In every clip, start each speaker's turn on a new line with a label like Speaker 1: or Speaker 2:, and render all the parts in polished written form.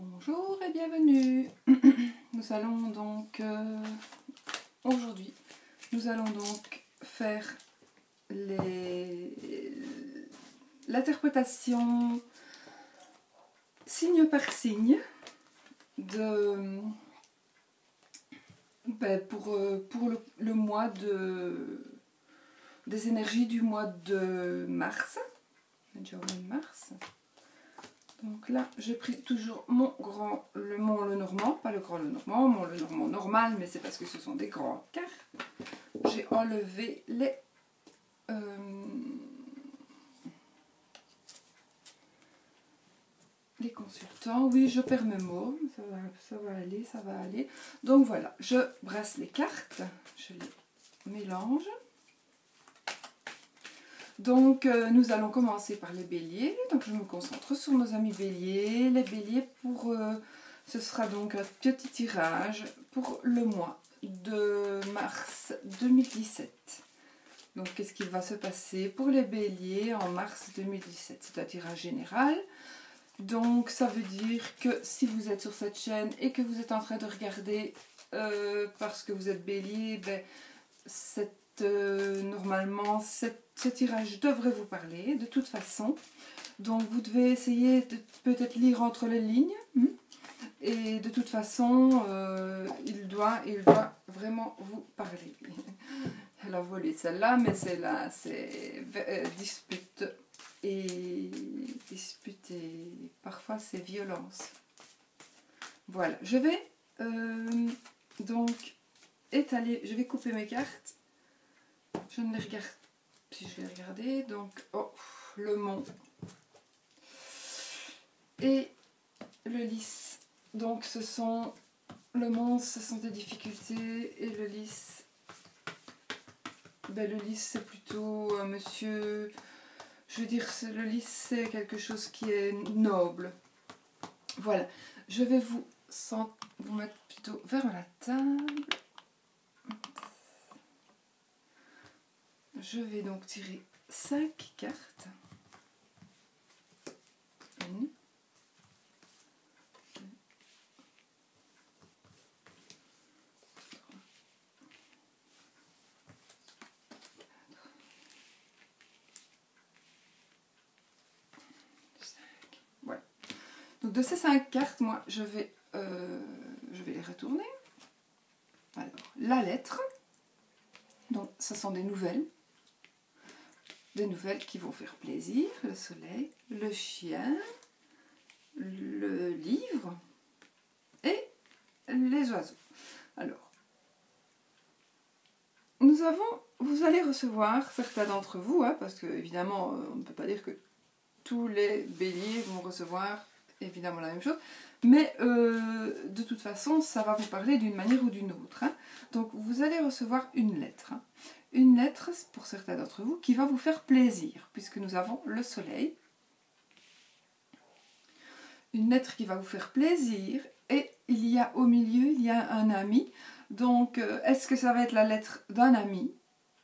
Speaker 1: Bonjour et bienvenue. Nous allons donc aujourd'hui, nous allons donc faire l'interprétation signe par signe de pour le mois des énergies du mois de mars. On est déjà au mois de mars. Donc là, j'ai pris toujours le Lenormand, pas le grand Lenormand, mon Lenormand normal, mais c'est parce que ce sont des grands cartes. J'ai enlevé les consultants. Oui, je perds mes mots, ça va aller. Donc voilà, je brasse les cartes, je les mélange. Donc nous allons commencer par les béliers, donc je me concentre sur nos amis béliers. Les béliers, ce sera donc un petit tirage pour le mois de mars 2017. Donc qu'est-ce qui va se passer pour les béliers en mars 2017? C'est un tirage général, donc ça veut dire que si vous êtes sur cette chaîne et que vous êtes en train de regarder parce que vous êtes bélier, normalement ce tirage devrait vous parler de toute façon. Donc vous devez essayer de peut-être lire entre les lignes. Et de toute façon, il doit vraiment vous parler. Elle a volé celle-là, mais celle-là, c'est dispute et parfois c'est violence. Voilà, je vais donc étaler, je vais couper mes cartes. Je ne les regarde, si je vais regarder, donc le mont et le lys. Donc le mont, ce sont des difficultés, et le lys, le lys c'est plutôt un monsieur, je veux dire, le lys c'est quelque chose qui est noble. Voilà, je vais vous mettre plutôt vers la table. Je vais donc tirer 5 cartes. 1, 2, 3, 4, 5. Voilà. Donc de ces 5 cartes, moi, je vais les retourner. Alors, la lettre. Donc, ce sont des nouvelles. Des nouvelles qui vont faire plaisir. Le soleil, le chien, le livre et les oiseaux. Alors, vous allez recevoir, certains d'entre vous, parce que évidemment, on ne peut pas dire que tous les béliers vont recevoir évidemment la même chose, mais de toute façon, ça va vous parler d'une manière ou d'une autre. Donc, vous allez recevoir une lettre. Une lettre, pour certains d'entre vous, qui va vous faire plaisir, puisque nous avons le soleil. Une lettre qui va vous faire plaisir, et il y a au milieu, il y a un ami. Donc, est-ce que ça va être la lettre d'un ami?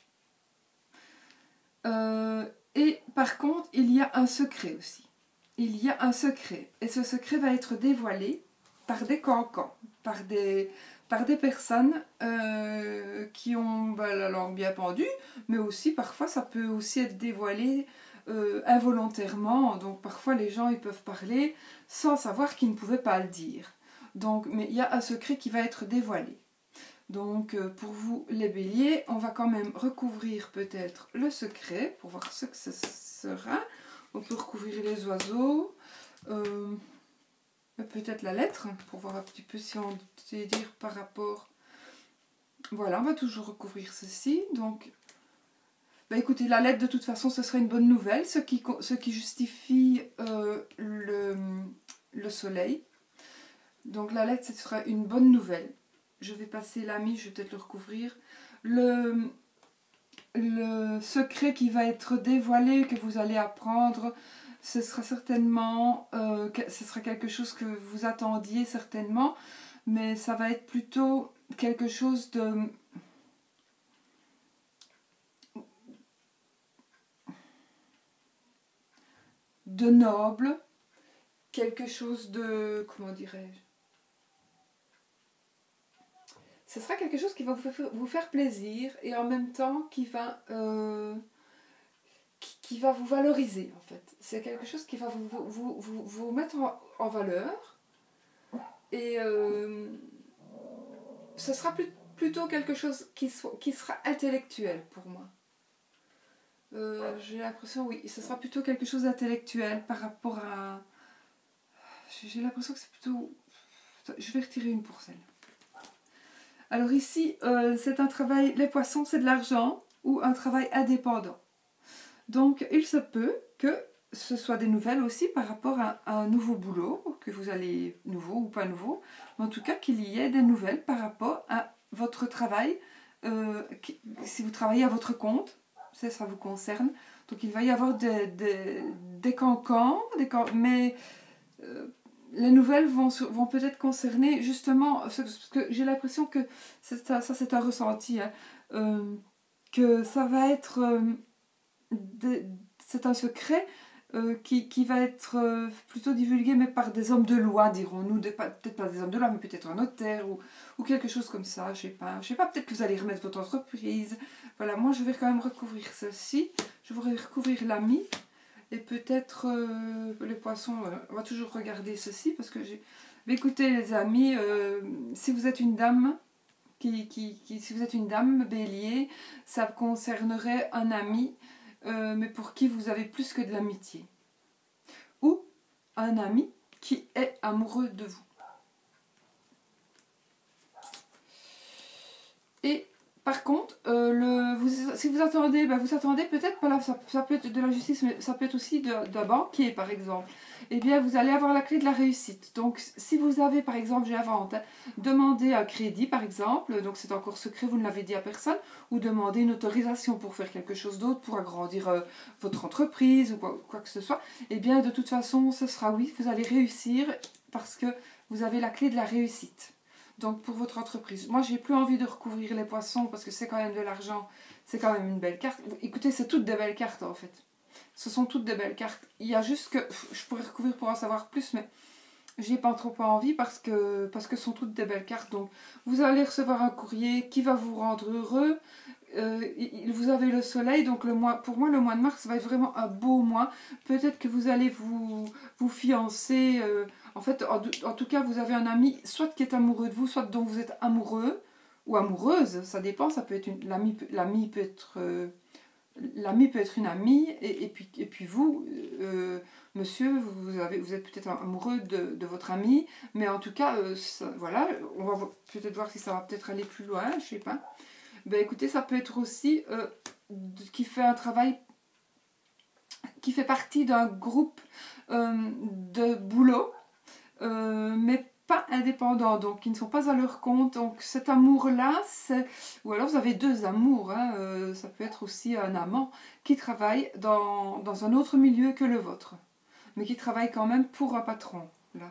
Speaker 1: Et par contre, il y a un secret aussi. Il y a un secret, et ce secret va être dévoilé par des cancans, par des personnes qui ont la langue bien pendue, mais aussi parfois ça peut aussi être dévoilé involontairement. Donc parfois les gens ils peuvent parler sans savoir qu'ils ne pouvaient pas le dire. Donc, mais il y a un secret qui va être dévoilé. Donc pour vous les béliers, on va quand même recouvrir peut-être le secret pour voir ce que ce sera. On peut recouvrir les oiseaux, peut-être la lettre, pour voir un petit peu si on sait dire par rapport. Voilà, on va toujours recouvrir ceci. Donc, écoutez, la lettre de toute façon, ce sera une bonne nouvelle, ce qui justifie le soleil. Donc la lettre, ce sera une bonne nouvelle. Je vais passer l'ami, je vais peut-être le recouvrir. Le secret qui va être dévoilé, que vous allez apprendre, ce sera certainement ce sera quelque chose que vous attendiez certainement, mais ça va être plutôt quelque chose de noble, quelque chose de... Comment dirais-je? Ce sera quelque chose qui va vous faire plaisir et en même temps qui va vous valoriser en fait. C'est quelque chose qui va vous mettre en valeur et ce sera plutôt quelque chose qui sera intellectuel pour moi. J'ai l'impression, oui, ce sera plutôt quelque chose d'intellectuel par rapport à... J'ai l'impression que c'est plutôt... Je vais retirer une pour celle. Alors ici, c'est un travail, les poissons, c'est de l'argent ou un travail indépendant. Donc, il se peut que ce soit des nouvelles aussi par rapport à un nouveau boulot, que vous allez, nouveau ou pas nouveau, mais en tout cas qu'il y ait des nouvelles par rapport à votre travail, si vous travaillez à votre compte, ça vous concerne. Donc, il va y avoir des cancans, mais les nouvelles vont peut-être concerner justement, parce que j'ai l'impression que ça c'est un ressenti, hein, que ça va être... c'est un secret qui va être plutôt divulgué, mais par des hommes de loi, dirons-nous, peut-être pas des hommes de loi, mais peut-être un notaire ou quelque chose comme ça, je sais pas, peut-être que vous allez remettre votre entreprise. Voilà, moi je vais quand même recouvrir ceci, je vais recouvrir l'ami, et peut-être les poissons, on va toujours regarder ceci, parce que j'ai... Mais écoutez les amis, si vous êtes une dame, si vous êtes une dame, bélier, ça concernerait un ami, mais pour qui vous avez plus que de l'amitié. Ou un ami qui est amoureux de vous. Et par contre, si vous attendez, vous attendez peut-être, pas là, ça peut être de la justice, mais ça peut être aussi d'un banquier par exemple. Eh bien, vous allez avoir la clé de la réussite. Donc, si vous avez, par exemple, j'invente, demandé un crédit, par exemple, donc c'est encore secret, vous ne l'avez dit à personne, ou demander une autorisation pour faire quelque chose d'autre, pour agrandir votre entreprise, ou quoi que ce soit, eh bien, de toute façon, ce sera oui, vous allez réussir, parce que vous avez la clé de la réussite. Donc, pour votre entreprise. Moi, j'ai plus envie de recouvrir les poissons, parce que c'est quand même de l'argent, c'est quand même une belle carte. Écoutez, c'est toutes des belles cartes, en fait. Ce sont toutes des belles cartes. Il y a juste que je pourrais recouvrir pour en savoir plus, mais j'ai pas trop envie parce que ce sont toutes des belles cartes. Donc, vous allez recevoir un courrier qui va vous rendre heureux. Vous avez le soleil, donc pour moi, le mois de mars va être vraiment un beau mois. Peut-être que vous allez vous fiancer. En fait, en tout cas, vous avez un ami, soit qui est amoureux de vous, soit dont vous êtes amoureux ou amoureuse. Ça dépend. Ça peut être l'ami peut être l'ami peut être une amie, et puis vous, monsieur, vous êtes peut-être amoureux de votre ami, mais en tout cas, voilà, on va peut-être voir si ça va peut-être aller plus loin, je sais pas. Ben écoutez, ça peut être aussi qui fait un travail, qui fait partie d'un groupe de boulot, mais pas indépendants, donc qui ne sont pas à leur compte. Donc cet amour-là, ou alors vous avez deux amours, hein, ça peut être aussi un amant qui travaille dans un autre milieu que le vôtre, mais qui travaille quand même pour un patron, là.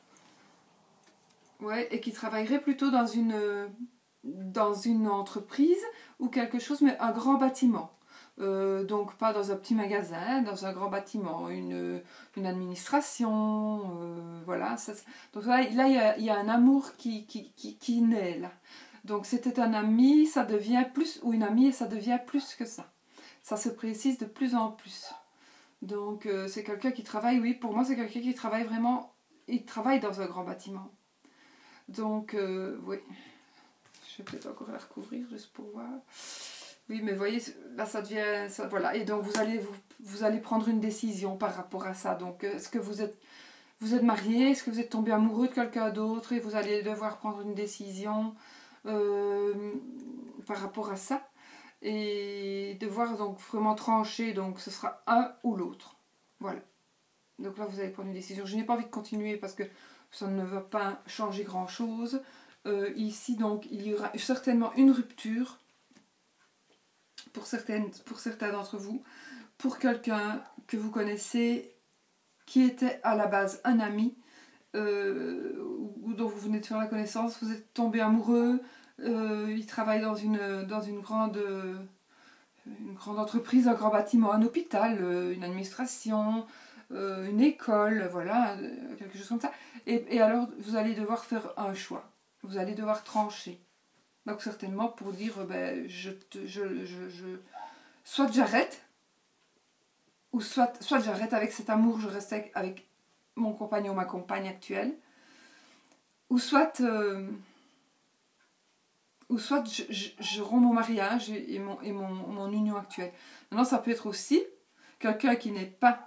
Speaker 1: Ouais, et qui travaillerait plutôt dans une entreprise ou quelque chose, mais un grand bâtiment. Donc pas dans un petit magasin, dans un grand bâtiment, une administration, voilà. Donc là il y a un amour qui naît là. Donc c'était un ami, ça devient plus, ou une amie, et ça devient plus que ça. Ça se précise de plus en plus. Donc c'est quelqu'un qui travaille, oui, pour moi c'est quelqu'un qui travaille vraiment, il travaille dans un grand bâtiment. Donc oui, je vais peut-être encore la recouvrir juste pour voir. Oui, mais vous voyez, là ça devient... voilà, et donc vous allez prendre une décision par rapport à ça. Donc, est-ce que vous êtes marié? Est-ce que vous êtes tombé amoureux de quelqu'un d'autre? Et vous allez devoir prendre une décision par rapport à ça. Et devoir donc vraiment trancher. Donc, ce sera un ou l'autre. Voilà. Donc là, vous allez prendre une décision. Je n'ai pas envie de continuer parce que ça ne va pas changer grand-chose. Ici, donc, il y aura certainement une rupture pour certains d'entre vous, pour quelqu'un que vous connaissez, qui était à la base un ami, ou dont vous venez de faire la connaissance, vous êtes tombé amoureux, il travaille dans une grande entreprise, un grand bâtiment, un hôpital, une administration, une école, voilà, quelque chose comme ça. Et alors, vous allez devoir faire un choix. Vous allez devoir trancher. Donc, certainement, pour dire, ben, soit j'arrête, ou soit j'arrête avec cet amour, je reste avec mon compagnon ou ma compagne actuelle, ou soit je romps mon mariage et mon union actuelle. Maintenant, ça peut être aussi quelqu'un qui n'est pas...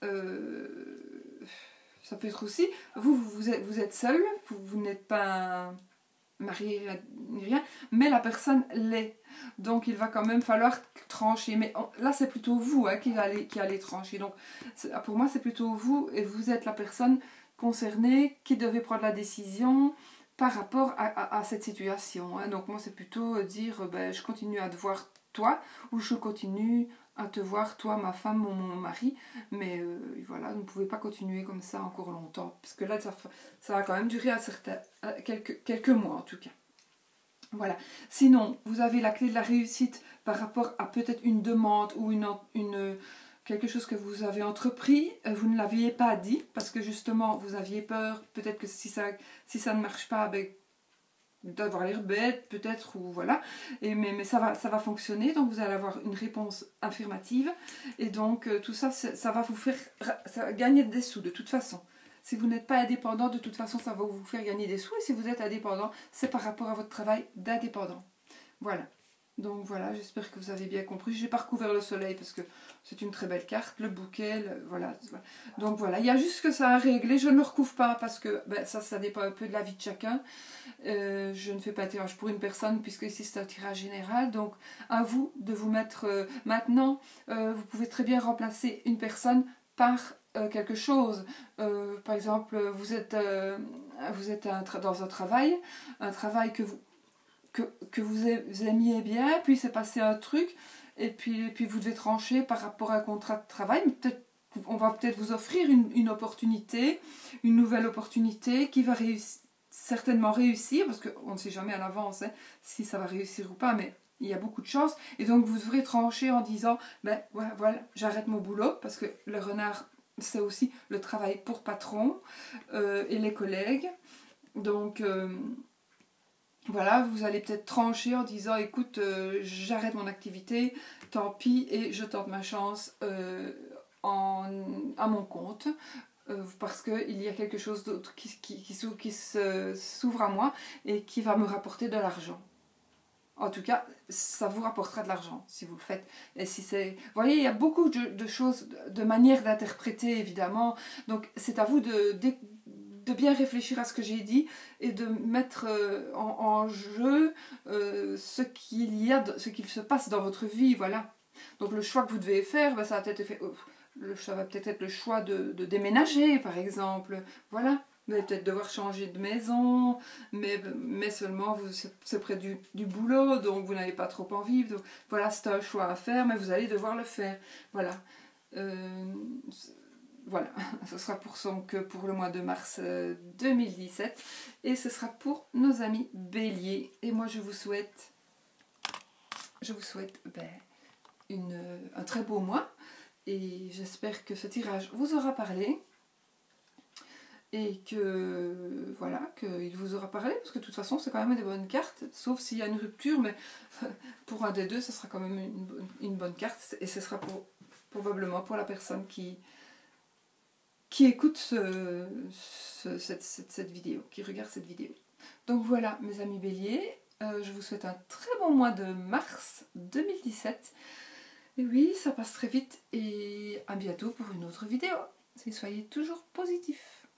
Speaker 1: ça peut être aussi... Vous êtes seul, vous n'êtes pas marié ni rien, mais la personne l'est. Donc, il va quand même falloir trancher. Mais là, c'est plutôt vous qui allez trancher. Donc, pour moi, c'est plutôt vous, et vous êtes la personne concernée qui devait prendre la décision par rapport à cette situation. Hein. Donc moi, c'est plutôt dire, ben, je continue à te voir toi, ou je continue à te voir toi, ma femme ou mon mari. Mais voilà, vous ne pouvez pas continuer comme ça encore longtemps. Parce que là, ça va quand même durer quelques mois en tout cas. Voilà. Sinon, vous avez la clé de la réussite par rapport à peut-être une demande ou quelque chose que vous avez entrepris, vous ne l'aviez pas dit, parce que justement, vous aviez peur, peut-être que si ça ne marche pas, ben, d'avoir l'air bête, peut-être, ou voilà. Mais ça va fonctionner, donc vous allez avoir une réponse affirmative, et donc tout ça, ça va vous faire gagner des sous, de toute façon. Si vous n'êtes pas indépendant, de toute façon, ça va vous faire gagner des sous, et si vous êtes indépendant, c'est par rapport à votre travail d'indépendant. Voilà. Donc voilà, j'espère que vous avez bien compris. J'ai pas recouvert le soleil parce que c'est une très belle carte, le bouquet, voilà. Donc voilà, il y a juste que ça à régler. Je ne le recouvre pas parce que ben, ça dépend un peu de la vie de chacun. Je ne fais pas un tirage pour une personne puisque ici c'est un tirage général. Donc à vous de vous mettre... maintenant, vous pouvez très bien remplacer une personne par quelque chose. Par exemple, vous êtes dans un travail que vous aimiez bien, puis c'est passé un truc, et puis vous devez trancher par rapport à un contrat de travail, mais on va peut-être vous offrir une opportunité, une nouvelle opportunité qui va certainement réussir, parce qu'on ne sait jamais à l'avance hein, si ça va réussir ou pas, mais il y a beaucoup de chances, et donc vous devrez trancher en disant, ben voilà, j'arrête mon boulot, parce que le renard, c'est aussi le travail pour patron, et les collègues, donc... voilà, vous allez peut-être trancher en disant écoute, j'arrête mon activité, tant pis, et je tente ma chance à mon compte parce qu'il y a quelque chose d'autre qui s'ouvre à moi et qui va me rapporter de l'argent. En tout cas, ça vous rapportera de l'argent si vous le faites. Et si c'est, vous voyez, il y a beaucoup de choses, de manières d'interpréter évidemment. Donc c'est à vous de bien réfléchir à ce que j'ai dit et de mettre en jeu ce qu'il se passe dans votre vie, voilà. Donc le choix que vous devez faire, ben, ça va peut-être être le choix de déménager, par exemple, voilà. Vous allez peut-être devoir changer de maison, mais seulement c'est près du boulot, donc vous n'avez pas trop envie. Donc, voilà, c'est un choix à faire, mais vous allez devoir le faire. Voilà. Voilà, ce sera pour le mois de mars 2017 et ce sera pour nos amis béliers. Et moi je vous souhaite un très beau mois et j'espère que ce tirage vous aura parlé et que voilà, qu'il vous aura parlé parce que de toute façon c'est quand même des bonnes cartes, sauf s'il y a une rupture, mais pour un des deux ce sera quand même une bonne carte et ce sera probablement pour la personne qui écoute cette vidéo, qui regarde cette vidéo. Donc voilà mes amis béliers, je vous souhaite un très bon mois de mars 2017. Et oui, ça passe très vite et à bientôt pour une autre vidéo. Et soyez toujours positifs.